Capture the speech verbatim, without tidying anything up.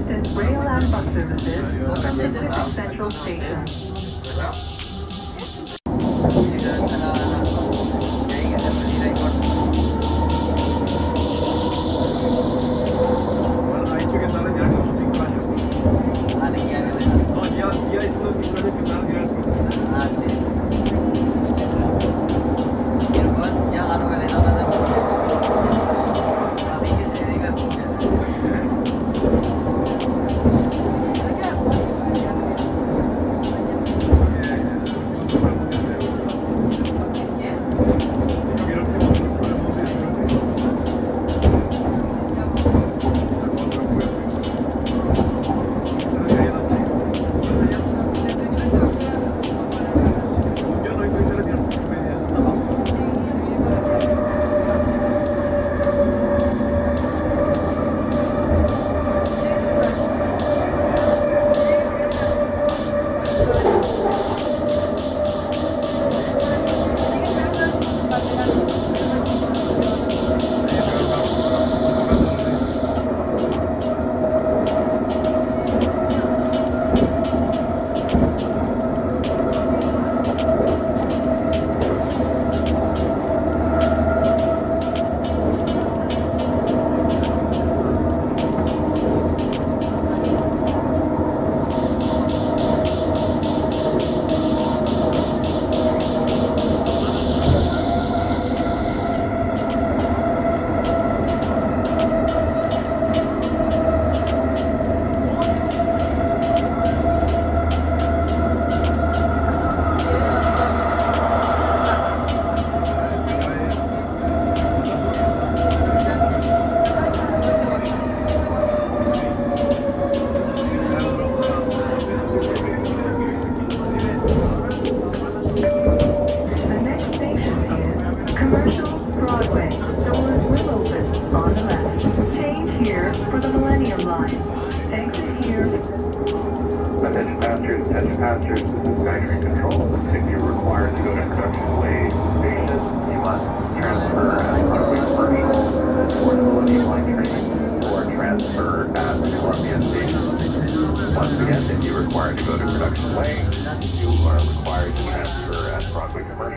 consistent rail and bus services from Pacific Central Station. Attention passengers, attention passengers, this is Skytrain Control. If you're required to go to Production Way Station, you must transfer at Broadway Commercial or the Millennium Line train, or transfer at Columbia Station. Once again, if you're required to go to Production Way, you are required to transfer at Broadway Commercial.